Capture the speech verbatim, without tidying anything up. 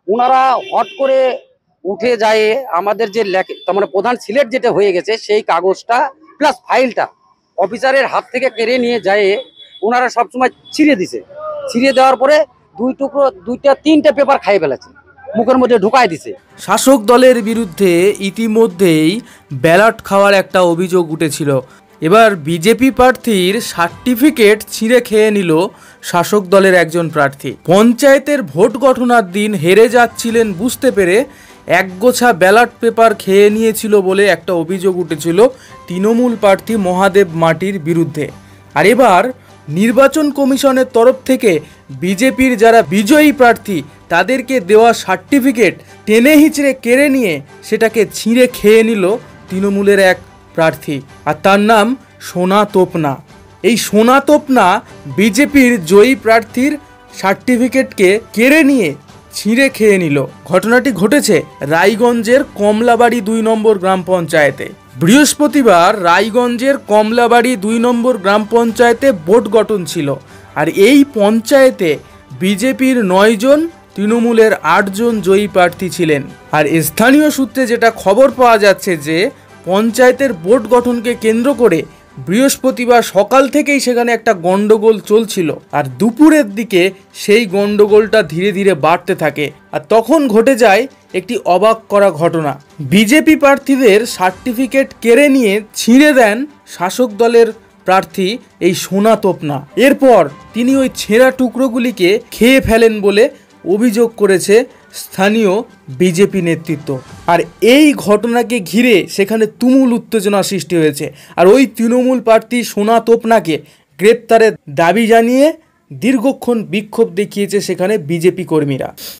ওনারা হট করে উঠে যায় আমাদের যে তার মানে প্রধান সিলেট যেটা হয়ে গেছে সেই কাগজটা প্লাস ফাইলটা অফিসারের হাত থেকে কেড়ে নিয়ে যায় ওনারা সবসময় ছিঁড়ে দিছে। ছিঁড়ে দেওয়ার পরে দুই টুকরো দুইটা তিনটা পেপার খাইয়ে ফেলেছে, মুখের মধ্যে ঢুকাই দিছে। শাসক দলের বিরুদ্ধে ইতিমধ্যেই ব্যালট খাওয়ার একটা অভিযোগ উঠেছিল। এবার বিজেপি প্রার্থীর সার্টিফিকেট ছিঁড়ে খেয়ে নিল শাসক দলের একজন প্রার্থী। পঞ্চায়েতের ভোট গঠনার দিন হেরে যাচ্ছিলেন বুঝতে পেরে একগোছা ব্যালট পেপার খেয়ে নিয়েছিল বলে একটা অভিযোগ উঠেছিল তৃণমূল প্রার্থী মহাদেব মাটির বিরুদ্ধে। আর এবার নির্বাচন কমিশনের তরফ থেকে বিজেপির যারা বিজয়ী প্রার্থী তাদেরকে দেওয়া সার্টিফিকেট টেনে হিচড়ে কেড়ে নিয়ে সেটাকে ছিঁড়ে খেয়ে নিল তৃণমূলের এক প্রার্থী, আর তার নাম সোনা তোপনা। এই সোনা তোপনা বিজেপির জয়ী প্রার্থীর সার্টিফিকেটকে কেড়ে নিয়ে ছিঁড়ে খেয়ে নিল। ঘটনাটি ঘটেছে রায়গঞ্জের কমলাবাড়ি দুই নম্বর গ্রাম পঞ্চায়েতে। বৃহস্পতিবার রায়গঞ্জের কমলাবাড়ি দুই নম্বর গ্রাম পঞ্চায়েতে ভোট গঠন ছিল। আর এই পঞ্চায়েতে বিজেপির নয় জন, তৃণমূলের আটজন জয়ী প্রার্থী ছিলেন। আর স্থানীয় সূত্রে যেটা খবর পাওয়া যাচ্ছে যে পঞ্চায়েতের ভোট গঠনকে কেন্দ্র করে বৃহস্পতিবার সকাল থেকেই সেখানে একটা গন্ডগোল চলছিল। আর দুপুরের দিকে সেই গন্ডগোলটা ধীরে ধীরে বাড়তে থাকে। আর তখন ঘটে যায় একটি অবাক করা ঘটনা। বিজেপি প্রার্থীদের সার্টিফিকেট কেড়ে নিয়ে ছিঁড়ে দেন শাসক দলের প্রার্থী এই সোনা তোপনা। এরপর তিনি ওই ছেঁড়া টুকরোগুলিকে খেয়ে ফেলেন বলে অভিযোগ করেছে স্থানীয় বিজেপি নেতৃত্ব। আর এই ঘটনাকে ঘিরে সেখানে তুমুল উত্তেজনা সৃষ্টি হয়েছে। আর ওই তৃণমূল প্রার্থী সোনা তোপনাকে গ্রেপ্তারের দাবি জানিয়ে দীর্ঘক্ষণ বিক্ষোভ দেখিয়েছে সেখানে বিজেপি কর্মীরা।